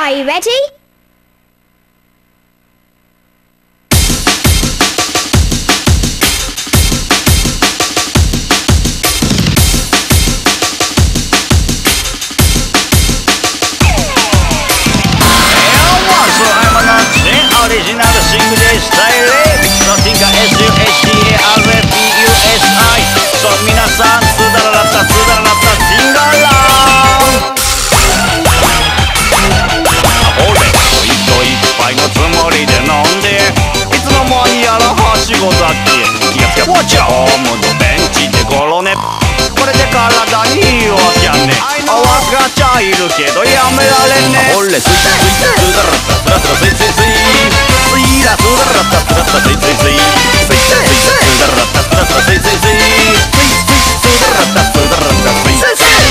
Are you ready? Original English Style Nothing S-U-H-D-A-R-P-U-S-I そう皆さんスダララッタスダララッタシンガラー俺人いっぱいのつもりで飲んでいつの間にやらはしご酒気がつけばホームのベンチでゴロネこれで体にいいわけやね分かっちゃいるけどやめられんね俺スイスイスイダラッタスラスラスイスイスイスイラスダラッタスラスラスイスイスイスイスイスダラッタスラスラスイスイスイスイダラッタスダラッタスイスイスイ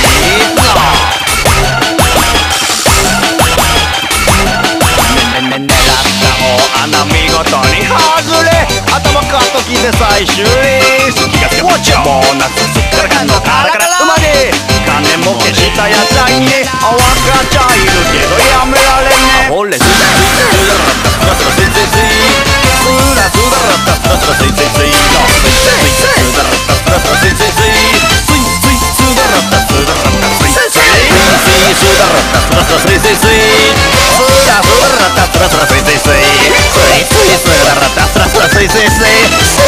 狙った大穴見事に外れ頭カッときて最終リス気がつけボーナスすっからかんのカラカラ馬で金も消したやつらにね分かっちゃいるけどやめられんね俺スイスイスダラッタスラスラスイスイスイスラスダラッタスラスラスイスイスイスダラッタスラスラスイスイスイスイスイスダラッタスダラッタスイスイスイスダラッタスラスラスイスイスイスラスダラッタスラスラスイスイスイスイスイスダラッタスラスラスイスイスイ